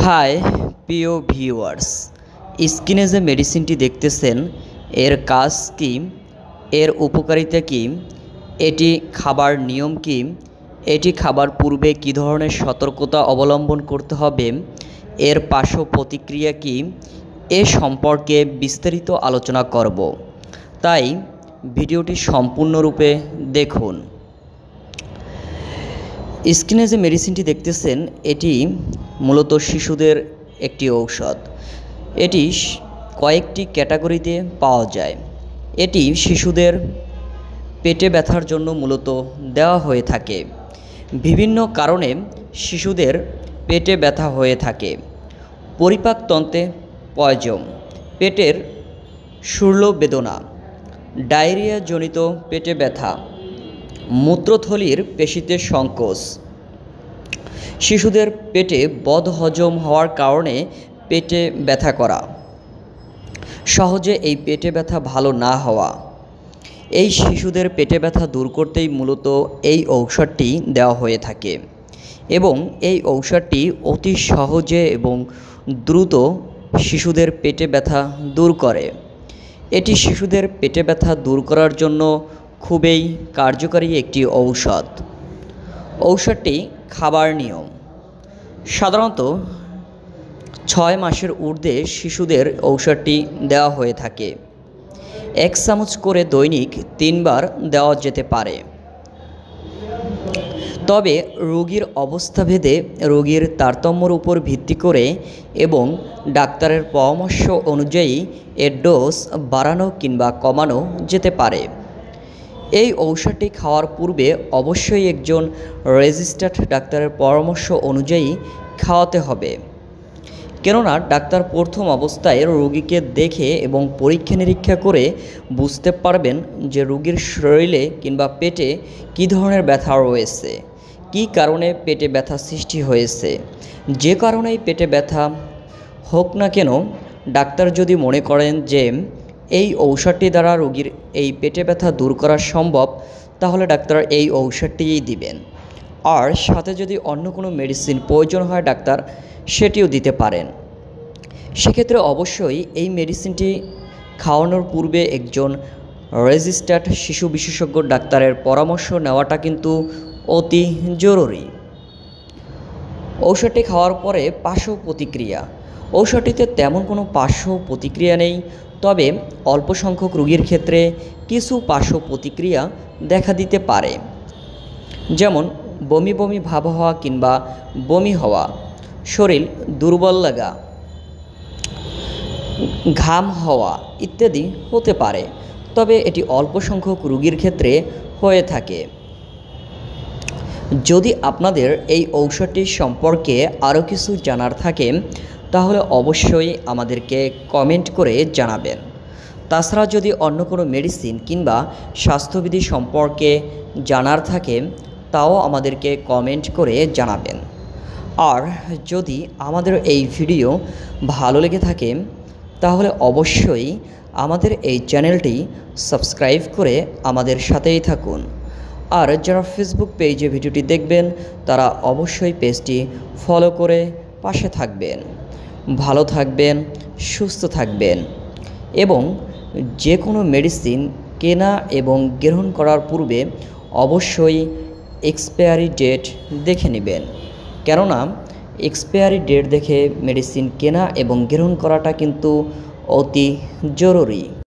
High প্রিয় viewers, স্ক্রিনে যে মেডিসিনটি দেখতেছেন এর কাজ কি, এর উপকারিতা কি, এটি খাবার নিয়ম কি, এটি খাবার পূর্বে কী ধরনের সতর্কতা অবলম্বন করতে হবে, এর পার্শ্ব প্রতিক্রিয়া কি, এ সম্পর্কে বিস্তারিত আলোচনা করব। তাই ভিডিওটি সম্পূর্ণরূপে দেখুন। স্ক্রিনে যে মেডিসিনটি দেখতেছেন এটি মূলত শিশুদের একটি ঔষধ। এটি কয়েকটি ক্যাটাগরিতে পাওয়া যায়। এটি শিশুদের পেটে ব্যথার জন্য মূলত দেওয়া হয়ে থাকে। বিভিন্ন কারণে শিশুদের পেটে ব্যথা হয়ে থাকে। পরিপাকতন্ত্রে পয়জন, পেটের শূল বেদনা, ডায়রিয়াজনিত পেটে ব্যথা, মূত্রথলির পেশিতে সংকোচ, শিশুদের পেটে বদহজম হওয়ার কারণে পেটে ব্যথা করা, সহজে এই পেটে ব্যথা ভালো না হওয়া, এই শিশুদের পেটে ব্যথা দূর করতেই মূলত এই ঔষধটি দেওয়া হয়ে থাকে এবং এই ঔষধটি অতি সহজে এবং দ্রুত শিশুদের পেটে ব্যথা দূর করে। এটি শিশুদের পেটে ব্যথা দূর করার জন্য খুবই কার্যকারী একটি ঔষধ। ঔষধটি খাবার নিয়ম সাধারণত 6 মাসের ঊর্ধ্বে শিশুদের ঔষধটি দেওয়া হয়ে থাকে। 1 চামচ করে দৈনিক 3 বার দেওয়া যেতে পারে। তবে রোগীর অবস্থাভেদে রোগীর তারতম্যের উপর ভিত্তি করে এবং ডাক্তারের পরামর্শ অনুযায়ী এর ডোজ বাড়ানো কিংবা কমানো যেতে পারে। এই ঔষধটি খাওয়ার পূর্বে অবশ্যই একজন রেজিস্টার্ড ডাক্তারের পরামর্শ অনুযায়ী খাওয়াতে হবে, কেননা ডাক্তার প্রথম অবস্থায় রোগীকে দেখে এবং পরীক্ষা নিরীক্ষা করে বুঝতে পারবেন যে রোগীর শরীরে কিংবা পেটে কী ধরনের ব্যথা রয়েছে, কী কারণে পেটে ব্যথা সৃষ্টি হয়েছে। যে কারণেই পেটে ব্যথা হোক না কেন, ডাক্তার যদি মনে করেন যে এই ঔষধটি দ্বারা রোগীর এই পেটে ব্যথা দূর করা সম্ভব, তাহলে ডাক্তার এই ঔষধটিই দিবেন। আর সাথে যদি অন্য কোনো মেডিসিন প্রয়োজন হয় ডাক্তার সেটিও দিতে পারেন। সেক্ষেত্রে অবশ্যই এই মেডিসিনটি খাওয়ানোর পূর্বে একজন রেজিস্টার্ড শিশু বিশেষজ্ঞ ডাক্তারের পরামর্শ নেওয়াটা কিন্তু অতি জরুরি। ঔষধটি খাওয়ার পরে পার্শ্ব প্রতিক্রিয়া, ঔষধটিতে তেমন কোনো পার্শ্ব প্রতিক্রিয়া নেই, তবে অল্প সংখ্যক রোগীর ক্ষেত্রে কিছু পার্শ্ব প্রতিক্রিয়া দেখা দিতে পারে, যেমন বমি বমি ভাব হওয়া কিংবা বমি হওয়া, শরীর দুর্বল লাগা, ঘাম হওয়া ইত্যাদি হতে পারে। তবে এটি অল্প সংখ্যক রোগীর ক্ষেত্রে হয়ে থাকে। যদি আপনাদের এই ঔষধটি সম্পর্কে আরও কিছু জানার থাকে তাহলে অবশ্যই আমাদেরকে কমেন্ট করে জানাবেন। তাছাড়া যদি অন্য কোনো মেডিসিন কিংবা স্বাস্থ্যবিধি সম্পর্কে জানার থাকে তাও আমাদেরকে কমেন্ট করে জানাবেন। আর যদি আমাদের এই ভিডিও ভালো লেগে থাকে তাহলে অবশ্যই আমাদের এই চ্যানেলটি সাবস্ক্রাইব করে আমাদের সাথেই থাকুন। আর যারা ফেসবুক পেজে ভিডিওটি দেখবেন তারা অবশ্যই পেজটি ফলো করে পাশে থাকবেন। ভালো থাকবেন, সুস্থ থাকবেন এবং যে কোনো মেডিসিন কেনা এবং গ্রহণ করার পূর্বে অবশ্যই এক্সপায়ারি ডেট দেখে নেবেন, কেননা এক্সপায়ারি ডেট দেখে মেডিসিন কেনা এবং গ্রহণ করাটা কিন্তু অতি জরুরি।